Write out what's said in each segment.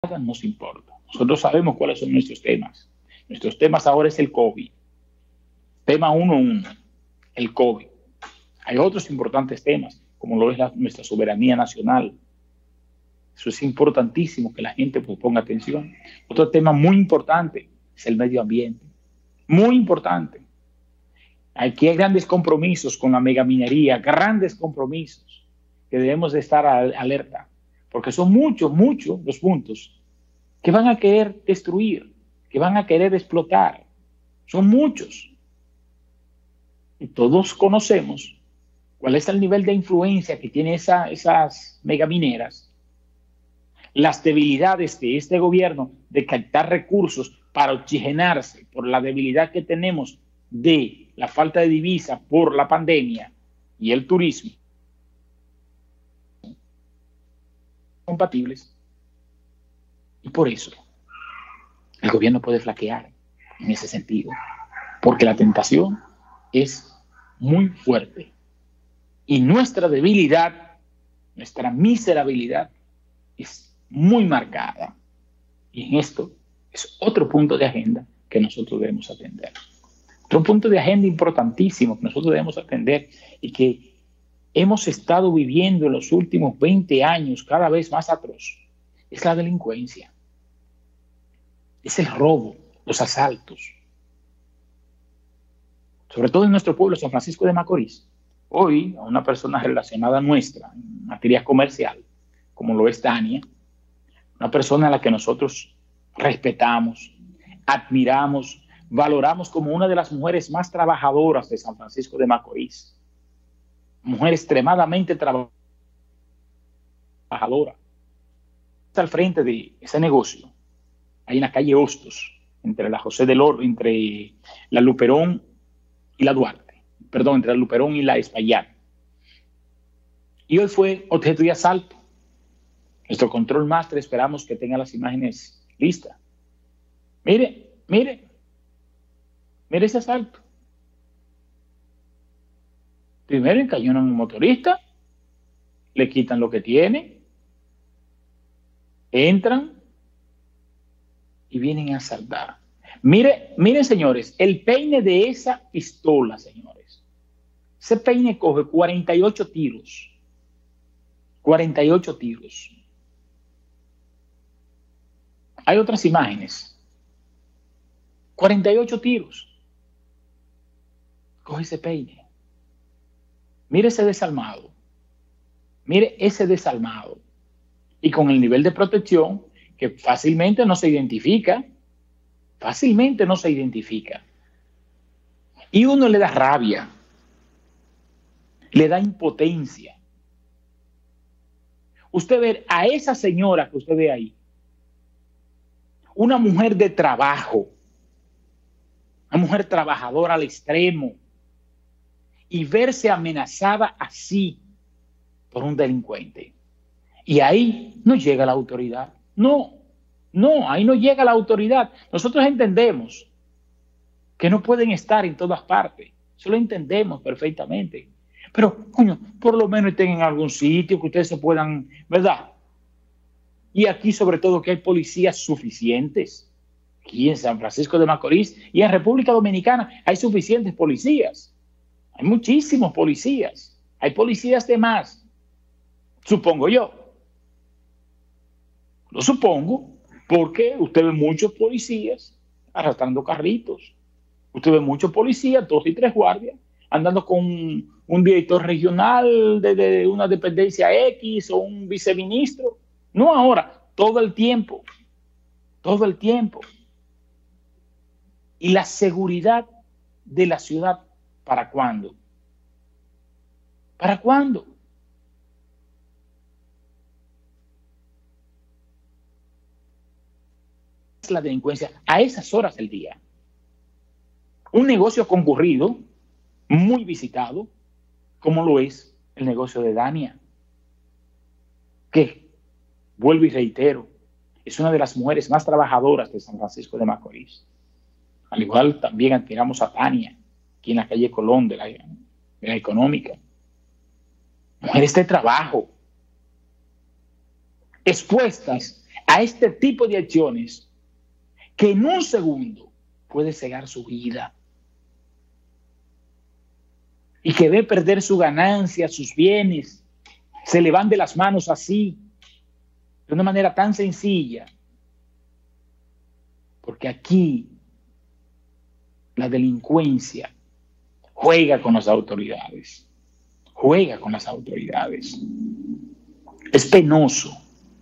nada nos importa. Nosotros sabemos cuáles son nuestros temas. Nuestros temas ahora es el COVID. Tema 1.1, el COVID. Hay otros importantes temas, como lo es nuestra soberanía nacional. Eso es importantísimo que la gente pues, ponga atención. Otro tema muy importante es el medio ambiente. Muy importante. Aquí hay grandes compromisos con la megaminería, grandes compromisos que debemos de estar alerta, porque son muchos los puntos que van a querer destruir, que van a querer explotar. Son muchos. Y todos conocemos cuál es el nivel de influencia que tienen esas megamineras, las debilidades de este gobierno de captar recursos para oxigenarse por la debilidad que tenemos de la falta de divisa por la pandemia y el turismo compatibles. Y por eso el gobierno puede flaquear en ese sentido, porque la tentación es muy fuerte y nuestra debilidad, nuestra miserabilidad es muy marcada. Y en esto es otro punto de agenda que nosotros debemos atender. Otro punto de agenda importantísimo que nosotros debemos atender y que hemos estado viviendo en los últimos 20 años cada vez más atroz es la delincuencia. Es el robo, los asaltos. Sobre todo en nuestro pueblo, San Francisco de Macorís. Hoy, a una persona relacionada a nuestra en materia comercial, como lo es Dania, una persona a la que nosotros respetamos, admiramos, valoramos como una de las mujeres más trabajadoras de San Francisco de Macorís. Mujer extremadamente trabajadora. Está al frente de ese negocio, ahí en la calle Hostos, entre la José del Oro, entre la Luperón y la Duarte. Perdón, entre la Luperón y la Espaillat. Y hoy fue objeto de asalto. Nuestro control máster esperamos que tenga las imágenes listas. Mire ese asalto. Primero encañonan a un motorista, le quitan lo que tiene, entran y vienen a asaltar. Miren, señores, el peine de esa pistola, señores. Ese peine coge 48 tiros. 48 tiros. Hay otras imágenes. 48 tiros. Coge ese peine. Mire ese desalmado. Mire ese desalmado. Y con el nivel de protección que fácilmente no se identifica. Fácilmente no se identifica. Y uno le da rabia. Le da impotencia. Usted ve a esa señora que usted ve ahí. Una mujer de trabajo. Una mujer trabajadora al extremo. Y verse amenazada así por un delincuente. Y ahí no llega la autoridad. No, ahí no llega la autoridad. Nosotros entendemos que no pueden estar en todas partes. Eso lo entendemos perfectamente. Pero, coño, por lo menos estén en algún sitio que ustedes se puedan, ¿verdad? Y aquí sobre todo que hay policías suficientes. Aquí en San Francisco de Macorís y en República Dominicana hay suficientes policías. Hay muchísimos policías. Hay policías de más. Supongo yo. Lo supongo porque usted ve muchos policías arrastrando carritos. Usted ve muchos policías, 2 y 3 guardias, andando con un director regional de una dependencia X o un viceministro. No ahora, todo el tiempo. Todo el tiempo. Y la seguridad de la ciudad, ¿para cuándo? ¿Para cuándo? La delincuencia a esas horas del día. Un negocio concurrido, muy visitado, como lo es el negocio de Dania, que, vuelvo y reitero, es una de las mujeres más trabajadoras de San Francisco de Macorís. Al igual también admiramos a Tania, aquí en la calle Colón de la Económica. Mujeres de trabajo, expuestas a este tipo de acciones que en un segundo puede cegar su vida y que ve perder su ganancia, sus bienes, se le van de las manos así, de una manera tan sencilla. Porque aquí la delincuencia juega con las autoridades, juega con las autoridades. Es penoso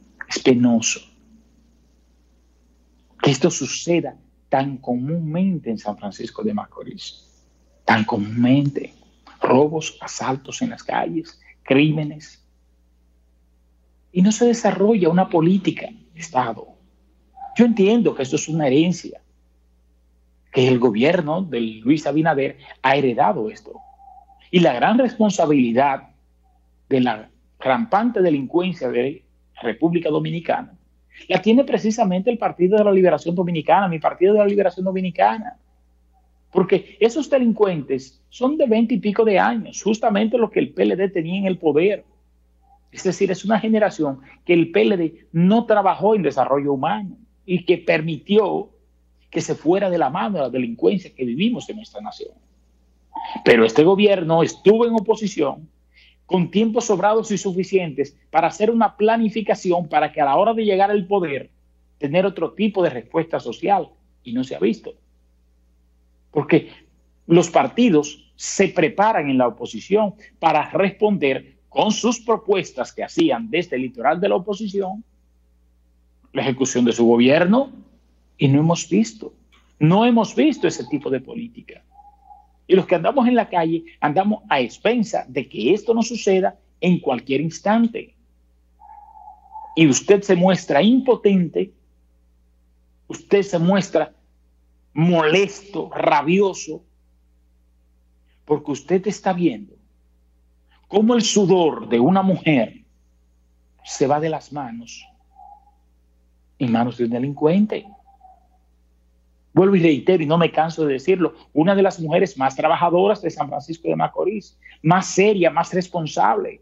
que esto suceda tan comúnmente en San Francisco de Macorís, tan comúnmente. Robos, asaltos en las calles, crímenes. Y no se desarrolla una política de Estado. Yo entiendo que esto es una herencia, que el gobierno de Luis Abinader ha heredado esto. Y la gran responsabilidad de la rampante delincuencia de República Dominicana la tiene precisamente el Partido de la Liberación Dominicana, mi Partido de la Liberación Dominicana. Porque esos delincuentes son de 20 y pico de años, justamente lo que el PLD tenía en el poder. Es decir, es una generación que el PLD no trabajó en desarrollo humano y que permitió que se fuera de la mano de la delincuencia que vivimos en nuestra nación. Pero este gobierno estuvo en oposición con tiempos sobrados y suficientes para hacer una planificación para que a la hora de llegar al poder tener otro tipo de respuesta social, y no se ha visto. Porque los partidos se preparan en la oposición para responder con sus propuestas que hacían desde el litoral de la oposición la ejecución de su gobierno, y no hemos visto ese tipo de política. Y los que andamos en la calle andamos a expensa de que esto no suceda en cualquier instante. Y usted se muestra impotente, usted se muestra molesto, rabioso, porque usted está viendo cómo el sudor de una mujer se va de las manos en manos de un delincuente. Vuelvo y reitero, y no me canso de decirlo, una de las mujeres más trabajadoras de San Francisco de Macorís, más seria, más responsable.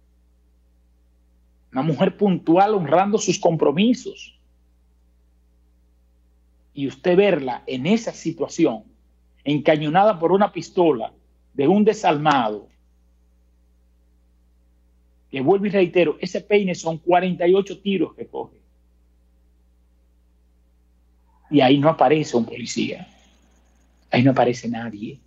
Una mujer puntual, honrando sus compromisos. Y usted verla en esa situación, encañonada por una pistola de un desalmado, que vuelvo y reitero, ese peine son 48 tiros que coge. Y ahí no aparece un policía, ahí no aparece nadie.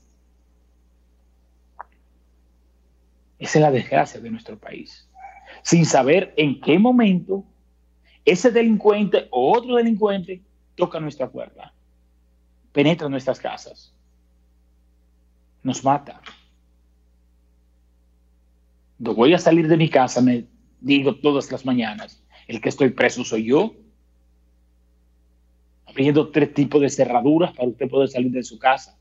Esa es la desgracia de nuestro país. Sin saber en qué momento ese delincuente o otro delincuente toca nuestra puerta, penetra nuestras casas, nos mata. Cuando voy a salir de mi casa me digo todas las mañanas, el que estoy preso soy yo, abriendo 3 tipos de cerraduras para usted poder salir de su casa.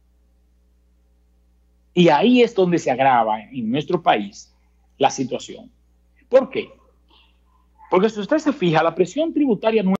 Y ahí es donde se agrava en nuestro país la situación. ¿Por qué? Porque si usted se fija, la presión tributaria